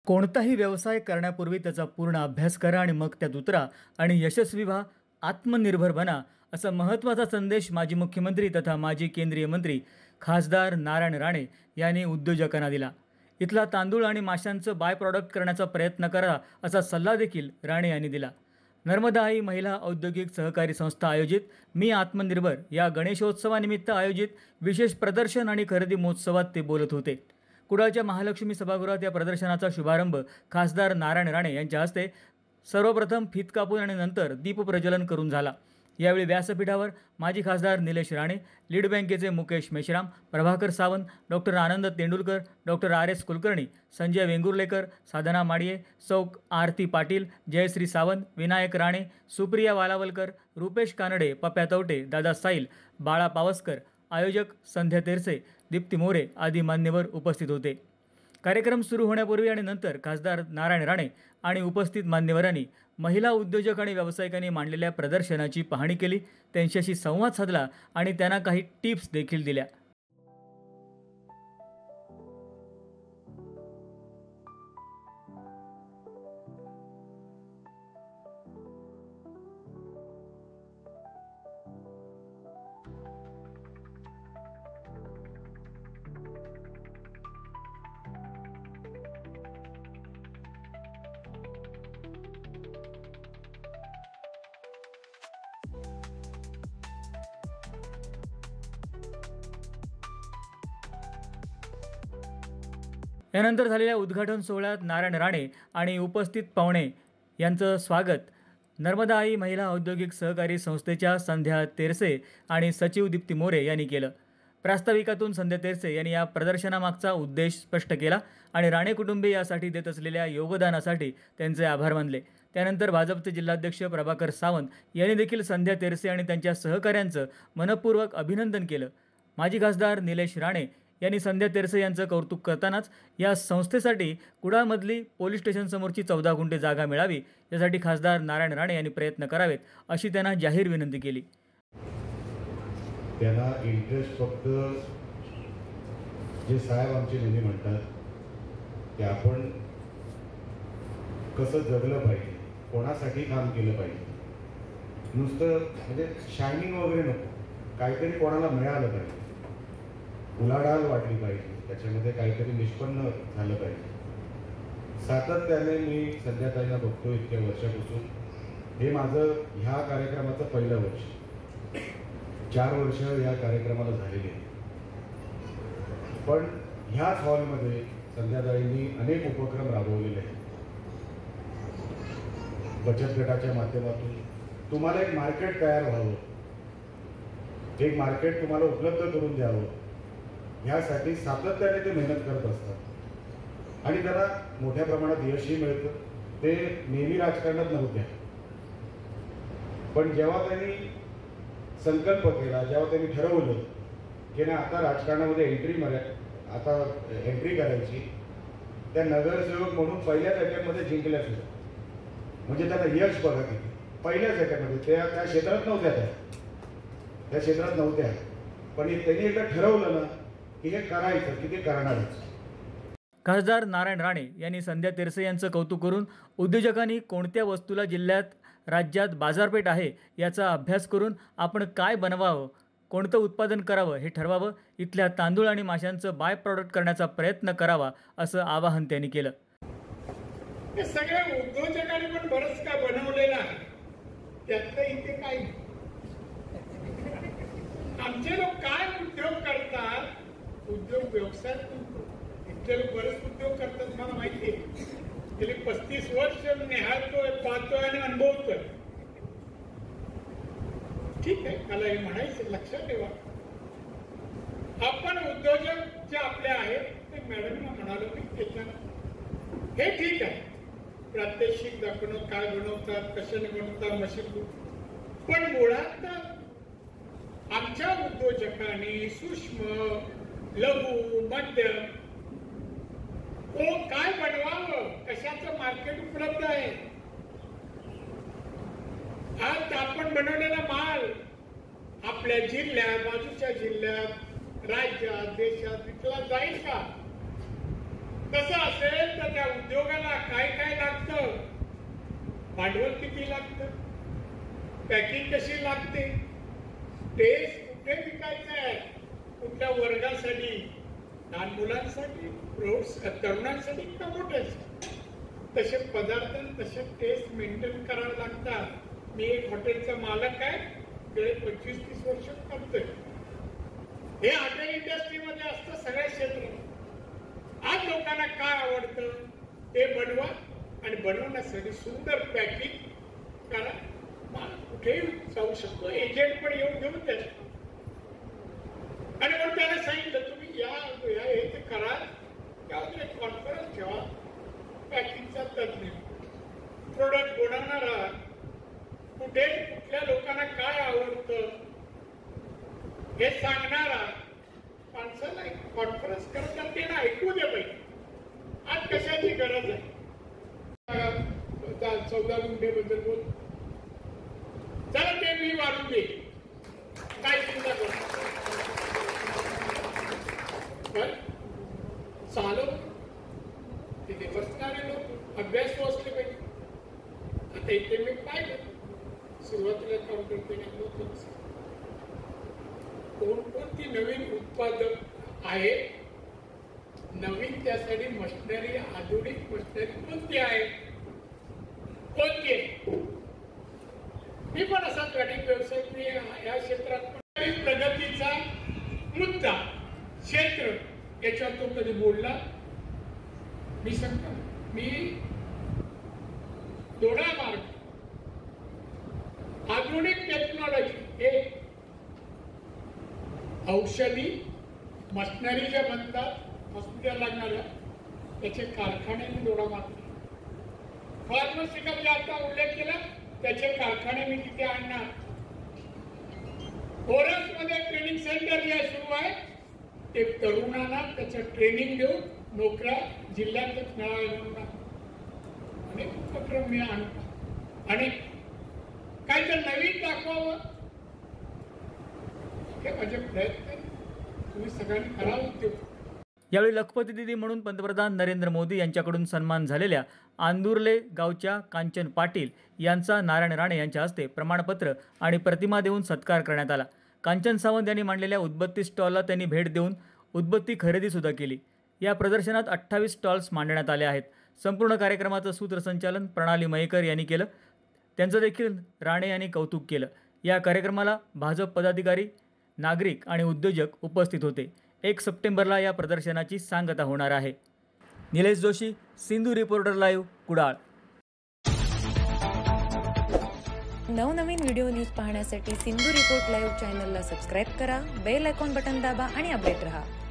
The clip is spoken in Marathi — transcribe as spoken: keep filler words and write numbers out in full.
कोणताही व्यवसाय करण्यापूर्वी त्याचा पूर्ण अभ्यास करा आणि मग त्यात उतरा आणि यशस्वी व्हा, आत्मनिर्भर बना, असा महत्त्वाचा संदेश माजी मुख्यमंत्री तथा माजी केंद्रीय मंत्री खासदार नारायण राणे यांनी उद्योजकांना दिला. इथला तांदूळ आणि माशांचं बाय प्रॉडक्ट करण्याचा प्रयत्न करा, असा सल्ला देखील राणे यांनी दिला. नर्मदा आई महिला औद्योगिक सहकारी संस्था आयोजित मी आत्मनिर्भर या गणेशोत्सवानिमित्त आयोजित विशेष प्रदर्शन आणि खरेदी महोत्सवात ते बोलत होते. कुडाळच्या महालक्ष्मी सभागृहात या प्रदर्शनाचा शुभारंभ खासदार नारायण राणे यांच्या हस्ते सर्वप्रथम फीत कापून आणि नंतर दीपप्रज्वलन करून झाला. यावेळी व्यासपीठावर माजी खासदार निलेश राणे, लीड बँकेचे Mukesh Meshram, Prabhakar Sawant, doctor Anand Tendulkar, doctor R S Kulkarni, Sanjay Vengurlekar, Sadhana Madiye, सौ आरती पाटील, जयश्री सावंत, विनायक राणे, सुप्रिया वालावलकर, रुपेश कानडे, पप्या तवटे, दादा साईल, बाळा पावसकर, आयोजक संध्या तेरसे, दीप्ती मोरे आदी मान्यवर उपस्थित होते. कार्यक्रम सुरू होण्यापूर्वी आणि नंतर खासदार नारायण राणे आणि उपस्थित मान्यवरांनी महिला उद्योजक आणि व्यावसायिकांनी मांडलेल्या प्रदर्शनाची पाहणी केली, त्यांच्याशी संवाद साधला आणि त्यांना काही टिप्स देखील दिल्या. यानंतर झालेल्या उद्घाटन सोहळ्यात नारायण राणे आणि उपस्थित पाहुणे यांचं स्वागत नर्मदा आई महिला औद्योगिक सहकारी संस्थेच्या संध्या तेरसे आणि सचिव दीप्ती मोरे यांनी केलं. प्रास्ताविकातून संध्या तेरसे यांनी या प्रदर्शनामागचा उद्देश स्पष्ट केला आणि राणे कुटुंबीय यासाठी देत असलेल्या योगदानासाठी त्यांचे आभार मानले. त्यानंतर भाजपचे जिल्हाध्यक्ष प्रभाकर सावंत यांनी देखील संध्या तेरसे आणि त्यांच्या सहकाऱ्यांचं मनपूर्वक अभिनंदन केलं. माजी खासदार निलेश राणे यांनी संध्या तेरसे यांचं कौतुक करतानाच या संस्थेसाठी कुडाळमधली पोलीस स्टेशनसमोरची चौदा गुंठे जागा मिळावी यासाठी खासदार नारायण राणे यांनी प्रयत्न करावेत अशी त्यांना जाहीर विनंती केली. त्यांना इंटरेस्ट फक्त जे साहेब आमचे नेहमी म्हणतात की आपण कसं जगलं पाहिजे, कोणासाठी काम केलं पाहिजे, नुसतं म्हणजे शायनिंग वगैरे नको, काहीतरी कोणाला मिळालं पाहिजे, उलाढाल वाटली पाहिजे, त्याच्यामध्ये काहीतरी निष्पन्न झालं पाहिजे. सातत्याने मी संध्याताईंना बघतो इतक्या वर्षापासून. हे माझं ह्या कार्यक्रमाचं पहिलं वर्ष, चार वर्ष या कार्यक्रमाला झालेली आहे. पण ह्याच हॉलमध्ये संध्याताईंनी अनेक उपक्रम राबवलेले आहेत. बचत गटाच्या माध्यमातून तुम्हाला एक मार्केट तयार व्हावं, एक मार्केट तुम्हाला उपलब्ध करून द्यावं, ह्यासाठी सातत्याने ते मेहनत करत असतात आणि त्याला मोठ्या प्रमाणात यशही मिळतं. ते नेहमी राजकारणात नव्हत्या, पण जेव्हा त्यांनी संकल्प केला, जेव्हा त्यांनी ठरवलं की नाही आता राजकारणामध्ये एंट्री मर्या आता एंट्री करायची, त्या नगरसेवक म्हणून पहिल्याच अटॅकमध्ये जिंकल्या सुद्धा. म्हणजे त्यांना यश बघा की पहिल्याच अटॅकमध्ये त्या त्या क्षेत्रात नव्हत्या, त्या त्या क्षेत्रात नव्हत्या, पण त्यांनी एकदा ठरवलं ना की हे करायचं की ते करणारच. खासदार नारायण राणे यांनी संध्या तेरसे यांचं कौतुक करून उद्योजकांनी कोणत्या वस्तूला जिल्ह्यात राज्यात बाजारपेठ आहे याचा अभ्यास करून आपण काय बनवावं, कोणतं उत्पादन करावं हे ठरवावं, इथल्या तांदूळ आणि माशांचं बाय प्रॉडक्ट करण्याचा प्रयत्न करावा असं आवाहन त्यांनी केलं. सगळ्या उद्योजकांनी पण बरंच काय बनवलेलं आहे, त्यातलं इथे काय आमचे लोक काय उद्योग करतात, उद्योग व्यवसाय इतके लोक बरेच उद्योग करतात मला माहिती आहे. गेली पस्तीस वर्ष निहाळतोय, पाहतोय आणि अनुभवतोय. ठीक आहे, मला हे म्हणायचं लक्षात ठेवा. आपण उद्योजक जे आपले आहेत ते मॅडमना म्हणालो की त्याच्या हे ठीक आहे, प्रात्यक्षिक दाखवणं, काय बनवतात, कशाने बनवतात, मशीन, पण मुळात आमच्या उद्योजकांनी सूक्ष्म, लघु, मध्यम काय बनवावं, कशाचं मार्केट उपलब्ध आहे. आज आपण बनवलेला माल आपल्या जिल्ह्यात, बाजूच्या जिल्ह्यात, राज्यात, देशात विकला जाईल का? तसं असेल तर त्या उद्योगाला काय काय लागतं, भांडवल किती लागतं, पॅकिंग कशी लागते, टेस्ट कुठे विकायचं आहे, कुठल्या वर्गासाठी, लहान मुलांसाठी, प्रौढ तरुणांसाठी का मोठ्यांसाठी, तसे पदार्थ तसे टेस्ट मेंटेन करावे लागतात. मी एक हॉटेलचा मालक आहे, गेले पंचवीस तीस वर्ष करतोय. हे हॉटेल इंडस्ट्रीमध्ये असतं सगळ्या क्षेत्रात. आज लोकांना काय आवडतं ते बनवा आणि बनवण्यासाठी सुंदर पॅकिंग करा. माल कुठेही जाऊ शकतो, एजंट पण येऊन घेऊन द्यायचं. आणि मग त्याला सांगितलं तुम्ही या हे ते करा, त्यावर एक कॉन्फरन्स ठेवा, पॅकिंगचा तज्ञ, प्रोडक्ट बनवणारा, कुठे कुठल्या लोकांना काय आवडतं हे सांगणारा माणसाला एक कॉन्फरन्स करतात, ते ना ऐकू दे पाहिजे. आज कशाची गरज आहे? चौदा गुंठे बद्दल बोल, चला ते मी वाढून दे, काय चिंता करतो. चालव तिथे बसणारे लोक अभ्यास असले पाहिजे. आता इथे मी पाहिलं सुरुवातीला काम करते कोणकोणती नवीन उत्पादक आहे, नवीन त्यासाठी मशिनरी, आधुनिक मशिनरी कोणती आहे, कोणती आहे. मी पण असाच गाडी व्यवसाय मी या क्षेत्रात प्रगतीचा मुद्दा क्षेत्र याच्यावर तो कधी बोलला. मी सांगतो मी दोडा मार्ग आधुनिक टेक्नॉलॉजी हे औषधी मशिनरी ज्या बनतात हॉस्पिटल लागणाऱ्या त्याचे कारखाने मी दोडा मारतो. फार्मसिकल जे आता उल्लेख केला त्याचे कारखाने मी तिथे आणणार. कोरस मध्ये ट्रेनिंग सेंटर जे सुरू आहे ते तरुणांना त्याचं ट्रेनिंग देऊन नोकऱ्या जिल्ह्यातच मिळाल्या. अनेक उपक्रम मी आणतो आणि काही तर नवीन दाखवावं हे माझे प्रयत्न तुम्ही सगळ्यांनी करावं. उद्योग यावेळी लखपती दिदी म्हणून पंतप्रधान नरेंद्र मोदी यांच्याकडून सन्मान झालेल्या आंदुर्ले गावच्या कांचन पाटील यांचा नारायण राणे यांच्या हस्ते प्रमाणपत्र आणि प्रतिमा देऊन सत्कार करण्यात आला. कांचन सावंत यांनी मांडलेल्या उदबत्ती स्टॉलला त्यांनी भेट देऊन उदबत्ती खरेदीसुद्धा केली. या प्रदर्शनात अठ्ठावीस स्टॉल्स मांडण्यात आले आहेत. संपूर्ण कार्यक्रमाचं सूत्रसंचालन प्रणाली मयेकर यांनी केलं. त्यांचं देखील राणे यांनी कौतुक केलं. या कार्यक्रमाला भाजप पदाधिकारी, नागरिक आणि उद्योजक उपस्थित होते. एक सप्टेंबरला या प्रदर्शनाची सांगता होणार आहे. Nilesh Joshi, Sindhu reporter live, Kudal. नवनवीन व्हिडिओ न्यूज पाहण्यासाठी सिंधू रिपोर्ट लाईव्ह चॅनलला सबस्क्राईब करा, बेल आयकॉन बटन दाबा आणि अपडेट रहा.